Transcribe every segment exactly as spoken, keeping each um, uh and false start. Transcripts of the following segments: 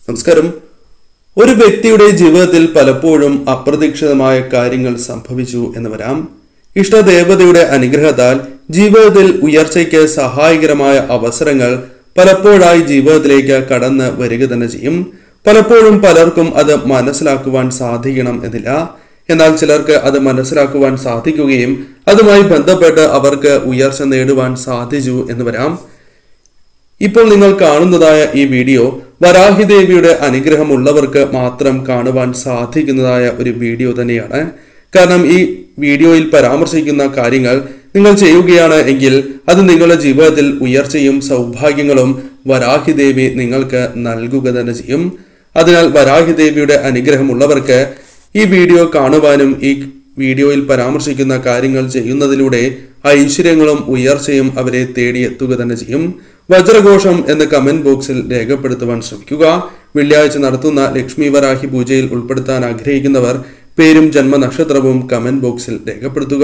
നമസ്കാരം. ഒരു വ്യക്തിയുടെ ജീവിതത്തിൽ പലപ്പോഴും അപ്രതീക്ഷിതമായ കാര്യങ്ങൾ സംഭവിച്ചു എന്ന് വരാം. ഇഷ്ടദേവതയുടെ അനുഗ്രഹത്താൽ ജീവിതത്തിൽ ഉയർച്ചയ്ക്ക് സഹായകരമായ അവസരങ്ങൾ പലപ്പോഴായി ജീവിതത്തിലേക്ക് കടന്ന് വരിക തന്നെ ചെയ്യും. പലപ്പോഴും പലർക്കും അത് മനസ്സിലാക്കുവാൻ സാധിക്കണം എന്നില്ല. എന്നാൽ ചിലർക്ക് അത് മനസ്സിലാക്കുവാൻ സാധിക്കുകയും അതുമായി ബന്ധപ്പെട്ട് അവർക്ക് ഉയർച്ച നേടുവാൻ സാധിച്ചു എന്ന് വരാം. ഇപ്പോൾ നിങ്ങൾ കാണുന്നതായ ഈ വീഡിയോ വരാഹി ദേവിയുടെ അനുഗ്രഹമുള്ളവർക്ക് മാത്രം കാണുവാൻ സാധിക്കുന്നതായ ഒരു വീഡിയോ തന്നെയാണ്. കാരണം ഈ വീഡിയോയിൽ പരാമർശിക്കുന്ന കാര്യങ്ങൾ നിങ്ങൾ ചെയ്യുകയാണ് എങ്കിൽ അത് നിങ്ങളുടെ ജീവിതത്തിൽ ഉയർച്ചയും സൗഭാഗ്യങ്ങളും വരാഹി ദേവി നിങ്ങൾക്ക് നൽകുക തന്നെ ചെയ്യും. അതിനാൽ വരാഹി ദേവിയുടെ അനുഗ്രഹമുള്ളവർക്ക് ഈ വീഡിയോ കാണുവാനും ഈ വീഡിയോയിൽ പരാമർശിക്കുന്ന കാര്യങ്ങൾ ചെയ്യുന്നതിലൂടെ ഐശ്വര്യങ്ങളും ഉയർച്ചയും അവരെ തേടിയെത്തുക തന്നെ ചെയ്യും. വജ്രഘോഷം എന്ന കമന്റ് ബോക്സിൽ രേഖപ്പെടുത്തുവാൻ ശ്രമിക്കുക. വെള്ളിയാഴ്ച നടത്തുന്ന ലക്ഷ്മി വരാഹി പൂജയിൽ ഉൾപ്പെടുത്താൻ ആഗ്രഹിക്കുന്നവർ പേരും ജന്മനക്ഷത്രവും കമന്റ് ബോക്സിൽ രേഖപ്പെടുത്തുക.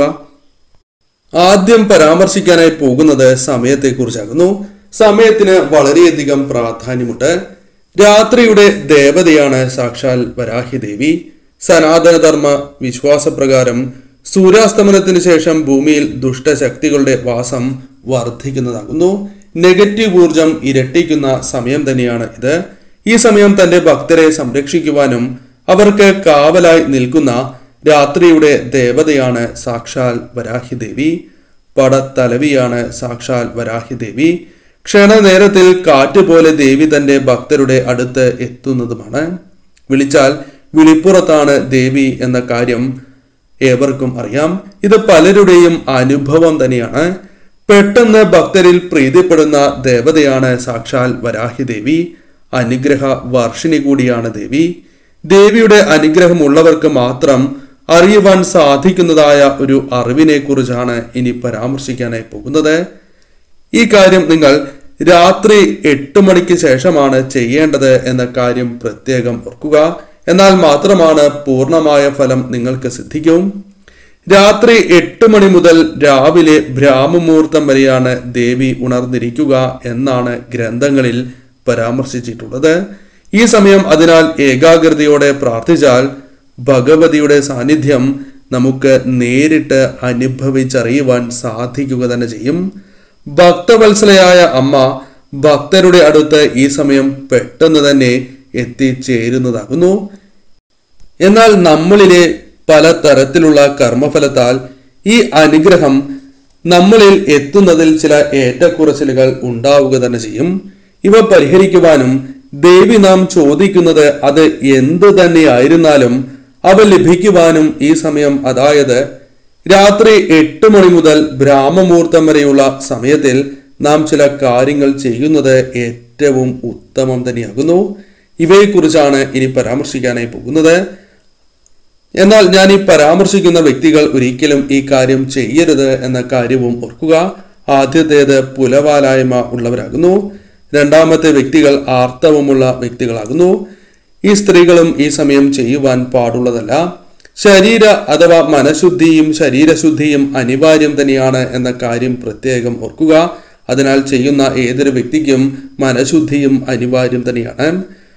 ആദ്യം പരാമർശിക്കാനായി പോകുന്നത് സമയത്തെക്കുറിച്ചാകുന്നു. സമയത്തിന് വളരെയധികം പ്രാധാന്യമുണ്ട്. രാത്രിയുടെ ദേവതയാണ് സാക്ഷാൽ വരാഹി ദേവി. സനാതനധർമ്മ വിശ്വാസപ്രകാരം സൂര്യാസ്തമനത്തിന് ശേഷം ഭൂമിയിൽ ദുഷ്ടശക്തികളുടെ വാസം വർദ്ധിക്കുന്നതാകുന്നു. നെഗറ്റീവ് ഊർജം ഇരട്ടിക്കുന്ന സമയം തന്നെയാണ് ഇത്. ഈ സമയം തന്റെ ഭക്തരെ സംരക്ഷിക്കുവാനും അവർക്ക് കാവലായി നിൽക്കുന്ന രാത്രിയുടെ ദേവതയാണ് സാക്ഷാൽ വരാഹി ദേവി. പടത്തലവിയാണ് സാക്ഷാൽ വരാഹി ദേവി. ക്ഷണനേരത്തിൽ കാറ്റ് പോലെ ദേവി തന്റെ ഭക്തരുടെ അടുത്ത് എത്തുന്നതുമാണ്. വിളിച്ചാൽ വിളിപ്പുറത്താണ് ദേവി എന്ന കാര്യം ഏവർക്കും അറിയാം. ഇത് പലരുടെയും അനുഭവം തന്നെയാണ്. പെട്ടെന്ന് ഭക്തരിൽ പ്രീതിപ്പെടുന്ന ദേവതയാണ് സാക്ഷാൽ വരാഹി ദേവി. അനുഗ്രഹ വർഷിണി കൂടിയാണ് ദേവി. ദേവിയുടെ അനുഗ്രഹമുള്ളവർക്ക് മാത്രം അറിയുവാൻ സാധിക്കുന്നതായ ഒരു അറിവിനെ കുറിച്ചാണ് ഇനി പരാമർശിക്കാനായി പോകുന്നത്. ഈ കാര്യം നിങ്ങൾ രാത്രി എട്ട് മണിക്ക് ശേഷമാണ് ചെയ്യേണ്ടത് എന്ന കാര്യം പ്രത്യേകം ഓർക്കുക. എന്നാൽ മാത്രമാണ് പൂർണ്ണമായ ഫലം നിങ്ങൾക്ക് സിദ്ധിക്കും. രാത്രി എട്ട് മണി മുതൽ രാവിലെ ബ്രാഹ്മമുഹൂർത്തം വരെയാണ് ദേവി ഉണർന്നിരിക്കുക എന്നാണ് ഗ്രന്ഥങ്ങളിൽ പരാമർശിച്ചിട്ടുള്ളത്. ഈ സമയം അതിനാൽ ഏകാഗ്രതയോടെ പ്രാർത്ഥിച്ചാൽ ഭഗവതിയുടെ സാന്നിധ്യം നമുക്ക് നേരിട്ട് അനുഭവിച്ചറിയുവാൻ സാധിക്കുക തന്നെ ചെയ്യും. ഭക്തവത്സലയായ അമ്മ ഭക്തരുടെ അടുത്ത് ഈ സമയം പെട്ടെന്ന് തന്നെ എത്തിച്ചേരുന്നതാകുന്നു. എന്നാൽ നമ്മളിലെ പല തരത്തിലുള്ള കർമ്മഫലത്താൽ ഈ അനുഗ്രഹം നമ്മളിൽ എത്തുന്നതിൽ ചില ഏറ്റക്കുറച്ചിലുകൾ ഉണ്ടാവുക തന്നെ ചെയ്യും. ഇവ പരിഹരിക്കുവാനും ദേവി നാം ചോദിക്കുന്നത് അത് എന്തു തന്നെയായിരുന്നാലും അവ ലഭിക്കുവാനും ഈ സമയം, അതായത് രാത്രി എട്ട് മണി മുതൽ ബ്രാഹ്മമുഹൂർത്തം വരെയുള്ള സമയത്തിൽ നാം ചില കാര്യങ്ങൾ ചെയ്യുന്നത് ഏറ്റവും ഉത്തമം തന്നെയാകുന്നു. ഇവയെക്കുറിച്ചാണ് ഇനി പരാമർശിക്കാനായി പോകുന്നത്. എന്നാൽ ഞാൻ ഈ പരാമർശിക്കുന്ന വ്യക്തികൾ ഒരിക്കലും ഈ കാര്യം ചെയ്യരുത് എന്ന കാര്യവും ഓർക്കുക. ആദ്യത്തേത് പുലവാലായ്മ ഉള്ളവരാകുന്നു. രണ്ടാമത്തെ വ്യക്തികൾ ആർത്തവമുള്ള വ്യക്തികളാകുന്നു. ഈ സ്ത്രീകളും ഈ സമയം ചെയ്യുവാൻ പാടുള്ളതല്ല. ശരീര അഥവാ മനഃശുദ്ധിയും ശരീരശുദ്ധിയും അനിവാര്യം തന്നെയാണ് എന്ന കാര്യം പ്രത്യേകം ഓർക്കുക. അതിനാൽ ചെയ്യുന്ന ഏതൊരു വ്യക്തിക്കും മനഃശുദ്ധിയും അനിവാര്യം തന്നെയാണ്.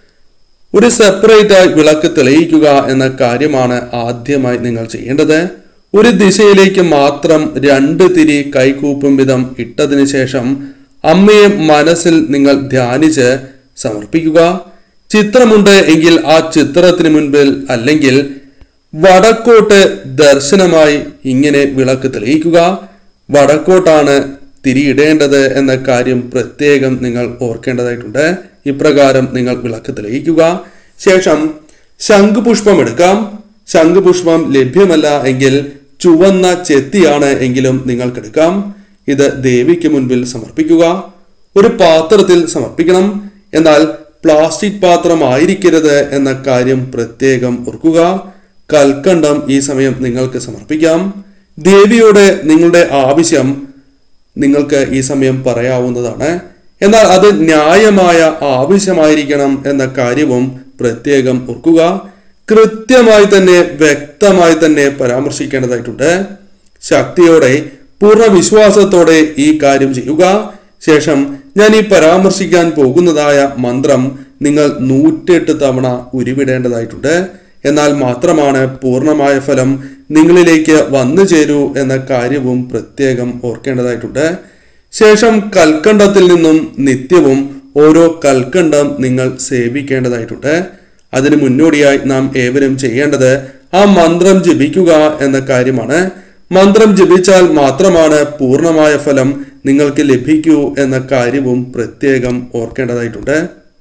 ഒരു സെപ്പറേറ്റ് ആയി വിളക്ക് തെളിയിക്കുക എന്ന കാര്യമാണ് ആദ്യമായി നിങ്ങൾ ചെയ്യേണ്ടത്. ഒരു ദിശയിലേക്ക് മാത്രം രണ്ട് തിരി കൈകൂപ്പും വിധം ഇട്ടതിന് ശേഷം അമ്മയെ മനസ്സിൽ നിങ്ങൾ ധ്യാനിച്ച് സമർപ്പിക്കുക. ചിത്രമുണ്ട് എങ്കിൽ ആ ചിത്രത്തിന് മുൻപിൽ അല്ലെങ്കിൽ വടക്കോട്ട് ദർശനമായി ഇങ്ങനെ വിളക്ക് തെളിയിക്കുക. വടക്കോട്ടാണ് തിരിയിടേണ്ടത് എന്ന കാര്യം പ്രത്യേകം നിങ്ങൾ ഓർക്കേണ്ടതായിട്ടുണ്ട്. ഇപ്രകാരം നിങ്ങൾ വിളക്ക് തെളിയിക്കുക. ശേഷം ശംഖുപുഷ്പം എടുക്കാം. ശംഖുപുഷ്പം ലഭ്യമല്ല എങ്കിൽ ചുവന്ന ചെത്തിയാണ് എങ്കിലും നിങ്ങൾക്കെടുക്കാം. ഇത് ദേവിക്ക് മുൻപിൽ സമർപ്പിക്കുക. ഒരു പാത്രത്തിൽ സമർപ്പിക്കണം. എന്നാൽ പ്ലാസ്റ്റിക് പാത്രം ആയിരിക്കരുത് എന്ന കാര്യം പ്രത്യേകം ഓർക്കുക. കൽക്കണ്ടം ഈ സമയം നിങ്ങൾക്ക് സമർപ്പിക്കാം. ദേവിയോട് നിങ്ങളുടെ ആവശ്യം നിങ്ങൾക്ക് ഈ സമയം പറയാവുന്നതാണ്. എന്നാൽ അത് ന്യായമായ ആവശ്യമായിരിക്കണം എന്ന കാര്യവും പ്രത്യേകം ഓർക്കുക. കൃത്യമായി തന്നെ വ്യക്തമായി തന്നെ പരാമർശിക്കേണ്ടതായിട്ടുണ്ട്. ശക്തിയോടെ പൂർണ്ണ വിശ്വാസത്തോടെ ഈ കാര്യം ചെയ്യുക. ശേഷം ഞാൻ ഈ പരാമർശിക്കാൻ പോകുന്നതായ മന്ത്രം നിങ്ങൾ നൂറ്റെട്ട് തവണ ഉരുവിടേണ്ടതായിട്ടുണ്ട്. എന്നാൽ മാത്രമാണ് പൂർണ്ണമായ ഫലം നിങ്ങളിലേക്ക് വന്നു ചേരൂ എന്ന കാര്യവും പ്രത്യേകം ഓർക്കേണ്ടതായിട്ടുണ്ട്. ശേഷം കൽക്കണ്ടത്തിൽ നിന്നും നിത്യവും ഓരോ കൽക്കണ്ടം നിങ്ങൾ സേവിക്കേണ്ടതായിട്ടുണ്ട്. അതിനു മുന്നോടിയായി നാം ഏവരും ചെയ്യേണ്ടത് ആ മന്ത്രം ജപിക്കുക എന്ന കാര്യമാണ്. മന്ത്രം ജപിച്ചാൽ മാത്രമാണ് പൂർണ്ണമായ ഫലം നിങ്ങൾക്ക് ലഭിക്കൂ എന്ന കാര്യവും പ്രത്യേകം ഓർക്കേണ്ടതായിട്ടുണ്ട്.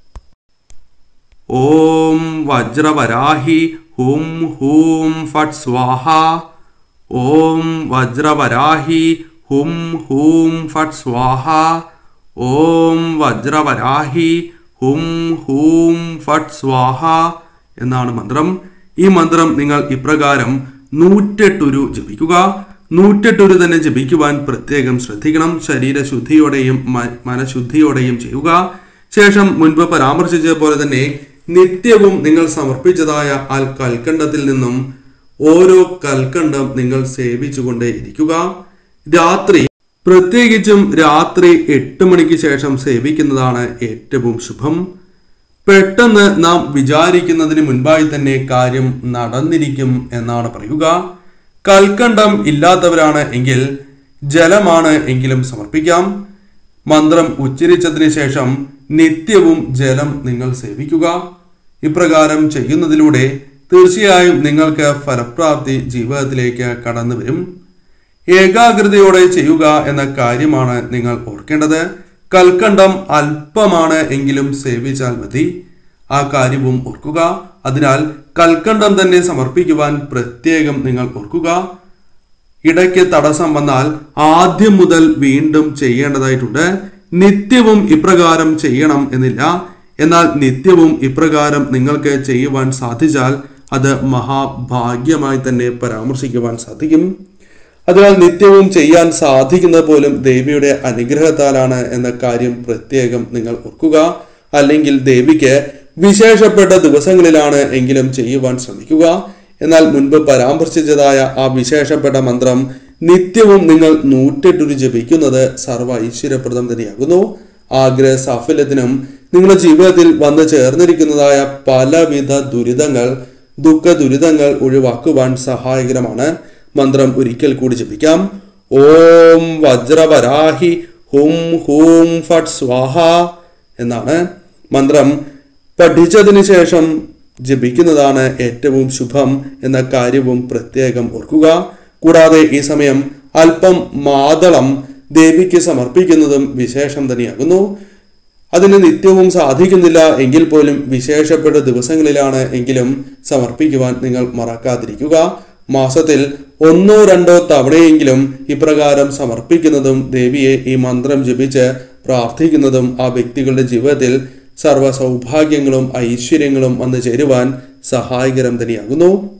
ഓം വജ്രവരാഹി ഹും ഹൂം ഫട്ട് സ്വാഹ. ഓം വജ്രവരാഹി ഹും ഹൂം ഫട്ട് സ്വാഹ. ഓം വജ്രവരാഹി ഹും ഹൂം ഫട്ട് സ്വാഹ എന്നാണ് മന്ത്രം. ഈ മന്ത്രം നിങ്ങൾ ഇപ്രകാരം നൂറ്റെട്ടുരു ജപിക്കുക. നൂറ്റെട്ടുരു തന്നെ ജപിക്കുവാൻ പ്രത്യേകം ശ്രദ്ധിക്കണം. ശരീരശുദ്ധിയോടെയും മനഃശുദ്ധിയോടെയും ചെയ്യുക. ശേഷം മുൻപ് പരാമർശിച്ച പോലെ തന്നെ നിത്യവും നിങ്ങൾ സമർപ്പിച്ചതായ ആ കൽക്കണ്ടത്തിൽ നിന്നും ഓരോ കൽക്കണ്ടം നിങ്ങൾ സേവിച്ചുകൊണ്ടേ ഇരിക്കുക. രാത്രി, പ്രത്യേകിച്ചും രാത്രി എട്ട് മണിക്ക് ശേഷം സേവിക്കുന്നതാണ് ഏറ്റവും ശുഭം. പെട്ടെന്ന് നാം വിചാരിക്കുന്നതിന് മുൻപായി തന്നെ കാര്യം നടന്നിരിക്കും എന്നാണ് പറയുക. കൽക്കണ്ടം ഇല്ലാത്തവരാണ് എങ്കിൽ ജലമാണ് എങ്കിലും സമർപ്പിക്കാം. മന്ത്രം ഉച്ചരിച്ചതിന് ശേഷം നിത്യവും ജലം നിങ്ങൾ സേവിക്കുക. ഇപ്രകാരം ചെയ്യുന്നതിലൂടെ തീർച്ചയായും നിങ്ങൾക്ക് ഫലപ്രാപ്തി ജീവിതത്തിലേക്ക് കടന്നു വരും. ഏകാഗ്രതയോടെ ചെയ്യുക എന്ന കാര്യമാണ് നിങ്ങൾ ഓർക്കേണ്ടത്. കൽക്കണ്ടം അല്പമാണ് എങ്കിലും സേവിച്ചാൽ മതി. ആ കാര്യവും ഓർക്കുക. അതിനാൽ കൽക്കണ്ടം തന്നെ സമർപ്പിക്കുവാൻ പ്രത്യേകം നിങ്ങൾ ഓർക്കുക. ഇടയ്ക്ക് തടസ്സം വന്നാൽ ആദ്യം മുതൽ വീണ്ടും ചെയ്യേണ്ടതായിട്ടുണ്ട്. നിത്യവും ഇപ്രകാരം ചെയ്യണം എന്നില്ല. എന്നാൽ നിത്യവും ഇപ്രകാരം നിങ്ങൾക്ക് ചെയ്യുവാൻ സാധിച്ചാൽ അത് മഹാഭാഗ്യമായി തന്നെ പരാമർശിക്കുവാൻ സാധിക്കും. അതിനാൽ നിത്യവും ചെയ്യാൻ സാധിക്കുന്നത് പോലും ദേവിയുടെ അനുഗ്രഹത്താലാണ് എന്ന കാര്യം പ്രത്യേകം നിങ്ങൾ ഓർക്കുക. അല്ലെങ്കിൽ ദേവിക്ക് വിശേഷപ്പെട്ട ദിവസങ്ങളിലാണ് എങ്കിലും ചെയ്യുവാൻ ശ്രമിക്കുക. എന്നാൽ മുൻപ് പരാമർശിച്ചതായ ആ വിശേഷപ്പെട്ട മന്ത്രം നിത്യവും നിങ്ങൾ നൂറ്റെട്ടുരു ജപിക്കുന്നത് സർവ്വ ഐശ്വര്യപ്രദം തന്നെയാകുന്നു. ആഗ്രഹ സാഫല്യത്തിനും നിങ്ങളുടെ ജീവിതത്തിൽ വന്നു ചേർന്നിരിക്കുന്നതായ പലവിധ ദുരിതങ്ങൾ, ദുഃഖ ദുരിതങ്ങൾ ഒഴിവാക്കുവാൻ സഹായകരമാണ്. മന്ത്രം ഒരിക്കൽ കൂടി ജപിക്കാം. ഓം വജ്രവരാഹി ഹും ഹൂം ഫട്ട് സ്വാഹ എന്നാണ് മന്ത്രം. പഠിച്ചതിന് ശേഷം ജപിക്കുന്നതാണ് ഏറ്റവും ശുഭം എന്ന കാര്യവും പ്രത്യേകം ഓർക്കുക. കൂടാതെ ഈ സമയം അല്പം മാതളം ദേവിക്ക് സമർപ്പിക്കുന്നതും വിശേഷം തന്നെയാകുന്നു. അതിന് നിത്യവും സാധിക്കുന്നില്ല എങ്കിൽ പോലും വിശേഷപ്പെട്ട ദിവസങ്ങളിലാണ് എങ്കിലും സമർപ്പിക്കുവാൻ നിങ്ങൾ മറക്കാതിരിക്കുക. മാസത്തിൽ ഒന്നോ രണ്ടോ തവണയെങ്കിലും ഇപ്രകാരം സമർപ്പിക്കുന്നതും ദേവിയെ ഈ മന്ത്രം ജപിച്ച് പ്രാർത്ഥിക്കുന്നതും ആ വ്യക്തികളുടെ ജീവിതത്തിൽ സർവ്വ സൗഭാഗ്യങ്ങളും ഐശ്വര്യങ്ങളും വന്നു ചേരുവാൻ സഹായകരം തന്നെയാകുന്നു.